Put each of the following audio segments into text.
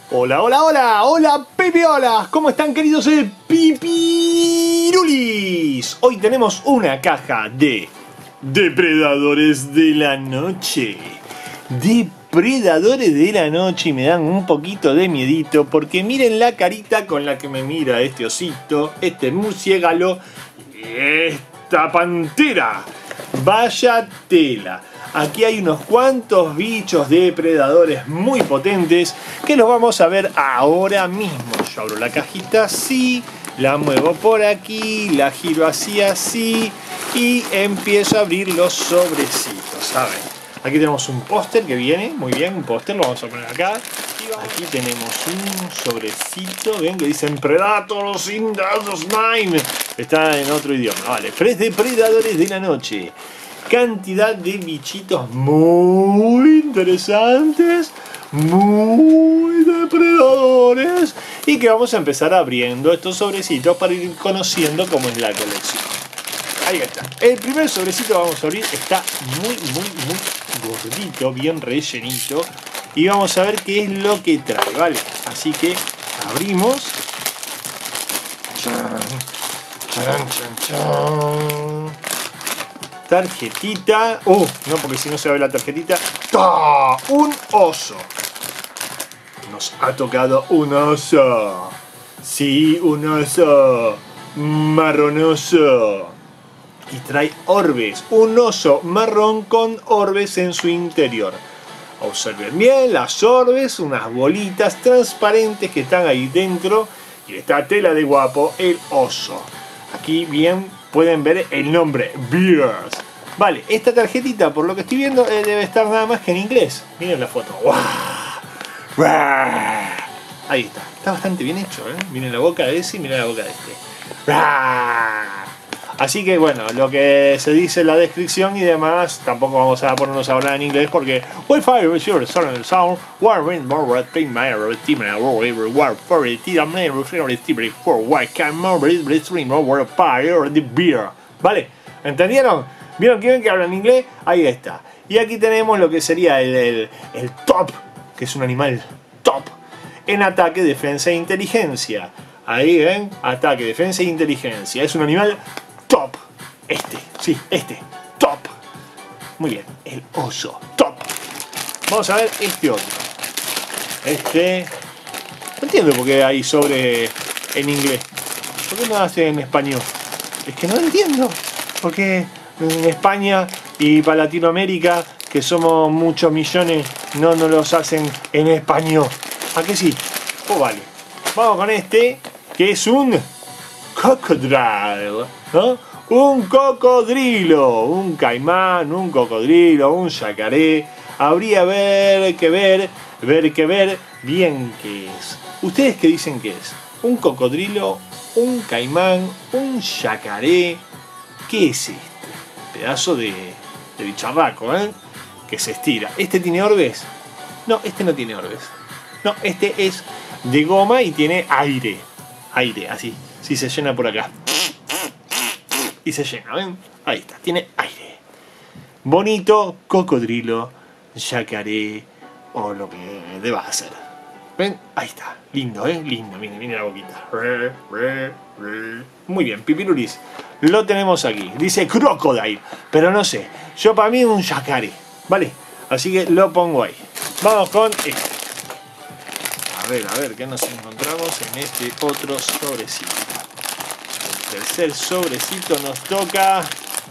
Hola, hola, hola, hola pipiolas, ¿cómo están queridos pipirulis? Hoy tenemos una caja de depredadores de la noche. Depredadores de la noche y me dan un poquito de miedito porque miren la carita con la que me mira este osito, este murciélago y esta pantera. Vaya tela. Aquí hay unos cuantos bichos depredadores muy potentes que los vamos a ver ahora mismo. Yo abro la cajita así, la muevo por aquí, la giro así y empiezo a abrir los sobrecitos, ¿saben? Aquí tenemos un póster que viene, muy bien, un póster, lo vamos a poner acá. Aquí tenemos un sobrecito, ven que dicen Predators in the Night. Está en otro idioma, vale. Depredadores de la noche. Cantidad de bichitos muy interesantes, muy depredadores, y que vamos a empezar abriendo estos sobrecitos para ir conociendo cómo es la colección. Ahí está. El primer sobrecito que vamos a abrir está muy gordito, bien rellenito, y vamos a ver qué es lo que trae, ¿vale? Así que abrimos. Tarjetita. No, porque si no se ve la tarjetita. ¡Ah! Un oso. Nos ha tocado un oso. Sí, un oso marronoso. Y trae orbes. Un oso marrón con orbes en su interior. Observen bien las orbes, unas bolitas transparentes que están ahí dentro. Y esta tela de guapo, el oso. Aquí bien pueden ver el nombre, Bears. Vale, esta tarjetita, por lo que estoy viendo, debe estar nada más que en inglés. Miren la foto. ¡Wow! Ahí está. Está bastante bien hecho, ¿eh? Miren la boca de ese y miren la boca de este. Así que bueno, lo que se dice en la descripción y demás, tampoco vamos a ponernos a hablar en inglés porque Wi-Fi is your sound, warring more primary team war for it for why can more stream over fire the beer. ¿Vale? ¿Entendieron? ¿Vieron que ven que hablan inglés? Ahí está. Y aquí tenemos lo que sería el top, que es un animal top en ataque, defensa e inteligencia. Ahí ven, ataque, defensa e inteligencia. Es un animal top. Este, top. Muy bien, el oso, top. Vamos a ver este otro. Este, no entiendo por qué hay sobre en inglés. ¿Por qué no hace en español? Es que no entiendo. Porque en España y para Latinoamérica, que somos muchos millones, no nos los hacen en español. ¿A que sí? Pues vale. Vamos con este, que es un cocodrilo, ¿no? Un cocodrilo, un caimán, un cocodrilo, un yacaré. Habría que ver bien qué es. ¿Ustedes qué dicen que es? ¿Un cocodrilo, un caimán, un yacaré? ¿Qué es este? Pedazo de bicharraco, ¿eh? Que se estira. ¿Este tiene orbes? No, este no tiene orbes. No, este es de goma y tiene aire. Aire, así. Si se llena por acá. Y se llena, ¿ven? Ahí está, tiene aire. Bonito cocodrilo, yacaré o lo que deba hacer. ¿Ven? Ahí está. Lindo, ¿eh? Lindo. Miren la boquita. Muy bien, pipirulis. Lo tenemos aquí. Dice crocodile. Pero no sé. Yo para mí es un yacaré. ¿Vale? Así que lo pongo ahí. Vamos con este. A ver, ¿qué nos encontramos en este otro sobrecito? El tercer sobrecito nos toca...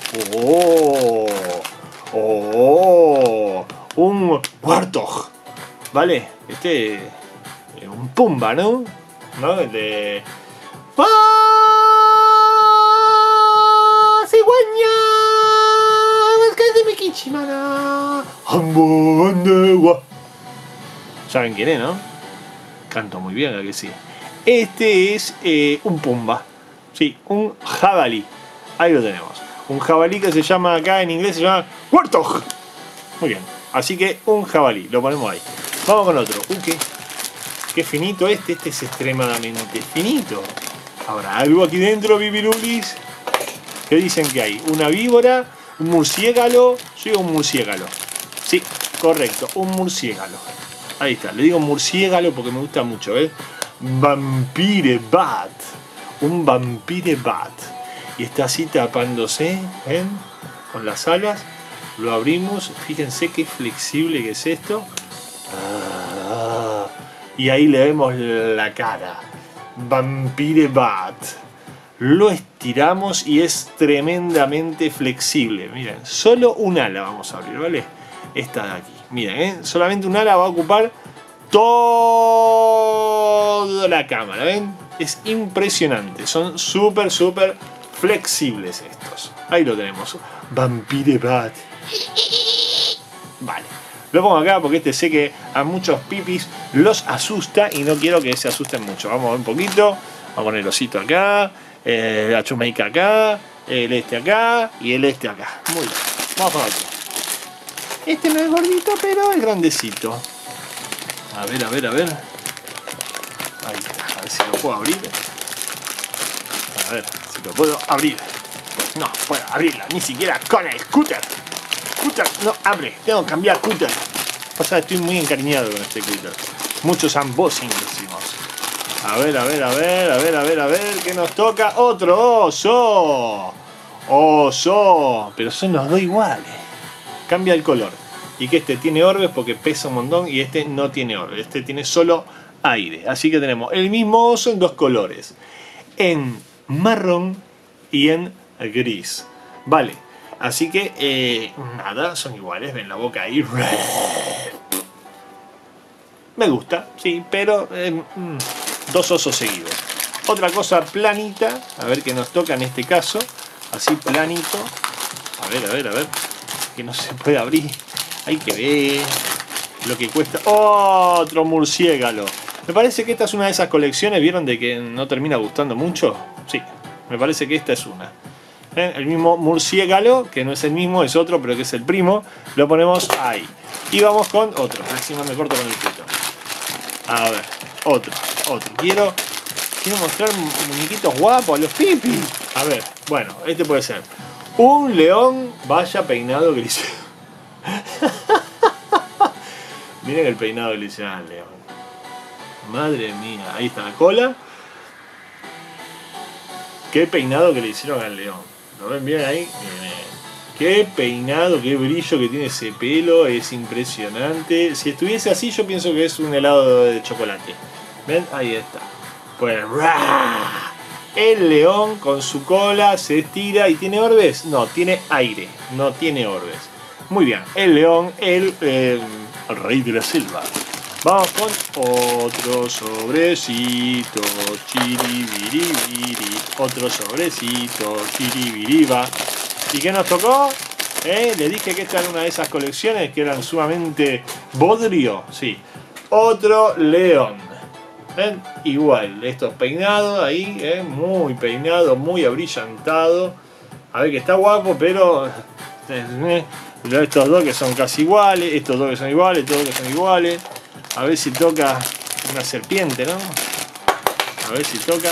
un warthog. ¿Vale? Este es un pumba, ¿no? ¿No? El de... ¡Cigüeña! ¿Saben quién es, no? Canto muy bien, ¿a que sí? Este es un pumba. Sí, un jabalí. Ahí lo tenemos. Un jabalí que se llama acá en inglés, se llama warthog. Muy bien. Así que un jabalí. Lo ponemos ahí. Vamos con otro. Qué finito este. Este es extremadamente finito. ¿Habrá algo aquí dentro, bibirulis? ¿Qué dicen que hay? ¿Una víbora? ¿Un murciélago? Soy un murciélago. Sí, correcto. Un murciélago. Ahí está, le digo murciélago porque me gusta mucho, ¿ves? Vampire Bat. Un Vampire Bat. Y está así tapándose, ¿ven? Con las alas. Lo abrimos. Fíjense qué flexible que es esto. Y ahí le vemos la cara. Vampire Bat. Lo estiramos y es tremendamente flexible. Miren, solo un ala vamos a abrir, ¿vale? Esta de aquí. Miren, solamente un ala va a ocupar toda la cámara, ¿ven? Es impresionante. Son súper flexibles estos. Ahí lo tenemos. Vampire Bat. Vale. Lo pongo acá porque este sé que a muchos pipis los asusta y no quiero que se asusten mucho. Vamos a ver un poquito. Vamos a poner el osito acá. La chumeica acá. El este acá. Y el este acá. Muy bien. Vamos con otro. Este no es gordito, pero es grandecito. A ver. Ahí está. A ver si lo puedo abrir. A ver si lo puedo abrir. Pues no puedo abrirla, ni siquiera con el cúter. Cúter no abre. Tengo que cambiar cúter. Pasa, estoy muy encariñado con este cúter. Muchos unboxing decimos. A ver. ¿Qué nos toca? Otro oso. Oso. Pero son los dos iguales. Cambia el color. Y que este tiene orbes porque pesa un montón y este no tiene orbes. Este tiene solo aire. Así que tenemos el mismo oso en dos colores. En marrón y en gris. Vale. Así que nada, son iguales. Ven la boca ahí. Me gusta, sí, pero dos osos seguidos. Otra cosa planita. A ver qué nos toca en este caso. Así planito. A ver. Que no se puede abrir. Hay que ver lo que cuesta. Otro murciélago. Me parece que esta es una de esas colecciones. ¿Vieron de que no termina gustando mucho? Sí, me parece que esta es una. El mismo murciélago, que no es el mismo, es otro, pero que es el primo. Lo ponemos ahí. Y vamos con otro. Encima me corto con el pito. A ver, otro. Quiero mostrar muñequitos guapos a los pipis. A ver, bueno, este puede ser un león. Vaya peinado que le hicieron. Miren el peinado que le hicieron al león. Madre mía, ahí está la cola. Qué peinado que le hicieron al león. ¿Lo ven bien ahí? Miren. Qué peinado, qué brillo que tiene ese pelo. Es impresionante. Si estuviese así yo pienso que es un helado de chocolate. ¿Ven? Ahí está. Pues ¡rah! El león con su cola se estira y ¿tiene orbes? No, tiene aire. No tiene orbes. Muy bien. El león, el rey de la selva. Vamos con otro sobrecito, chiribiribiri, otro sobrecito, chiribiriba. ¿Y qué nos tocó? Le dije que esta era una de esas colecciones que eran sumamente bodrio. Sí, otro león. ¿Ven? Igual, estos peinados ahí, muy peinado, muy abrillantado. A ver que está guapo, pero estos dos que son casi iguales, estos dos que son iguales, estos dos que son iguales. A ver si toca una serpiente, ¿no? A ver si toca.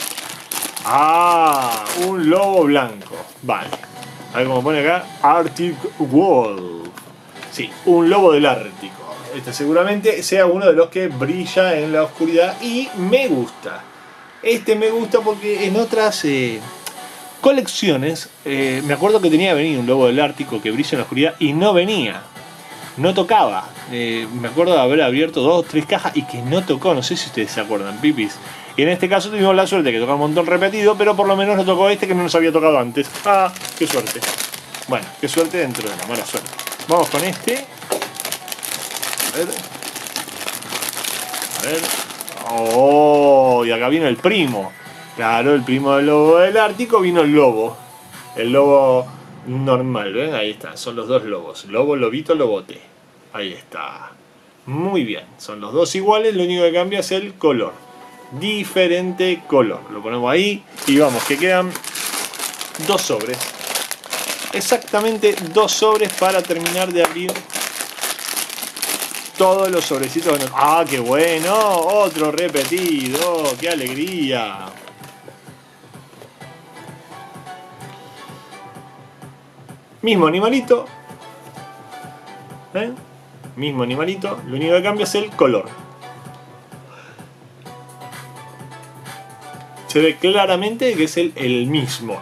¡Ah! Un lobo blanco. Vale. A ver cómo pone acá. Arctic Wolf. Sí, un lobo del Ártico. Este seguramente sea uno de los que brilla en la oscuridad. Y me gusta. Este me gusta porque en otras colecciones me acuerdo que tenía que venir un lobo del Ártico que brilla en la oscuridad y no venía. No tocaba. Me acuerdo de haber abierto 2 o 3 cajas y que no tocó. No sé si ustedes se acuerdan, pipis. Y en este caso tuvimos la suerte que tocó un montón repetido, pero por lo menos nos tocó este que no nos había tocado antes. ¡Ah! ¡Qué suerte! Bueno, qué suerte dentro de la mala suerte. Vamos con este. A ver. ¡Oh! Y acá vino el primo. Claro, el primo del lobo del Ártico vino el lobo. El lobo normal, ¿ven? Ahí está. Son los dos lobos. Lobo, lobito, lobote. Ahí está. Muy bien. Son los dos iguales. Lo único que cambia es el color. Diferente color. Lo ponemos ahí. Y vamos, que quedan 2 sobres. Exactamente 2 sobres para terminar de abrir todos los sobrecitos. ¡Ah, qué bueno! Otro repetido. ¡Qué alegría! Mismo animalito. mismo animalito, lo único que cambia es el color. Se ve claramente que es el mismo,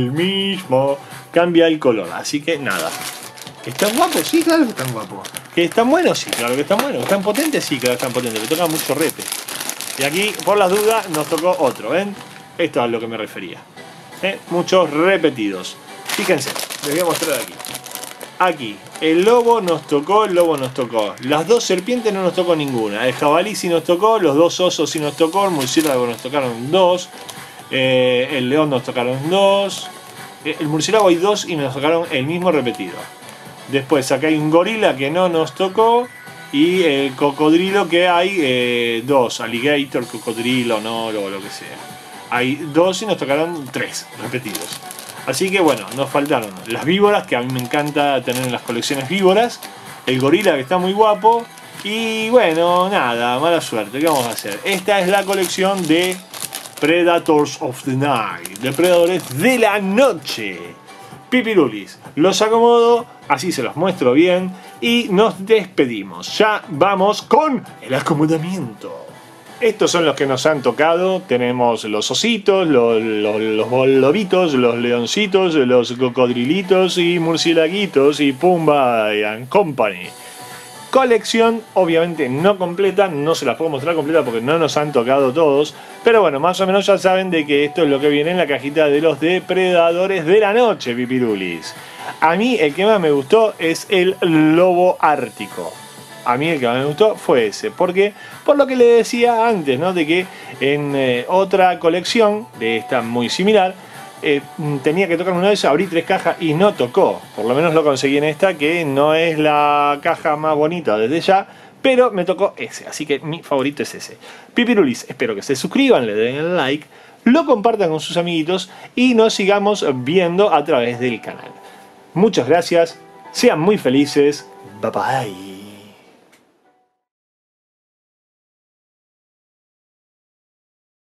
cambia el color, así que nada. ¿Que están guapos? Sí, claro que están guapos. ¿Que están buenos? Sí, claro que están buenos. ¿Están potentes? Sí, claro que están potentes, le toca mucho repe. Y aquí, por las dudas, nos tocó otro, ¿ven? Esto es a lo que me refería. Muchos repetidos. Fíjense, les voy a mostrar aquí. Aquí, el lobo nos tocó, Las dos serpientes no nos tocó ninguna. El jabalí sí nos tocó, los dos osos sí nos tocó, el murciélago nos tocaron 2. El león nos tocaron 2. El murciélago hay 2 y nos tocaron el mismo repetido. Después acá hay un gorila que no nos tocó. Y el cocodrilo que hay 2. Alligator, cocodrilo, no, lo que sea. Hay 2 y nos tocaron 3 repetidos. Así que bueno, nos faltaron las víboras, que a mí me encanta tener en las colecciones víboras. El gorila, que está muy guapo. Y bueno, nada, mala suerte. ¿Qué vamos a hacer? Esta es la colección de Predators of the Night. Depredadores de la noche. Pipirulis. Los acomodo, así se los muestro bien. Y nos despedimos. Ya vamos con el acomodamiento. Estos son los que nos han tocado. Tenemos los ositos, los lobitos, los leoncitos, los cocodrilitos y murciélaguitos y Pumba and Company. Colección obviamente no completa, no se las puedo mostrar completa porque no nos han tocado todos. Pero bueno, más o menos ya saben de que esto es lo que viene en la cajita de los depredadores de la noche, pipirulis. A mí el que más me gustó es el lobo ártico. A mí el que más me gustó fue ese, porque por lo que le decía antes, ¿no? De que en otra colección de esta muy similar tenía que tocar una vez, abrí 3 cajas y no tocó. Por lo menos lo conseguí en esta, que no es la caja más bonita desde ya, pero me tocó ese, así que mi favorito es ese. Pipirulis, espero que se suscriban, le den el like, lo compartan con sus amiguitos y nos sigamos viendo a través del canal. Muchas gracias, sean muy felices, bye bye.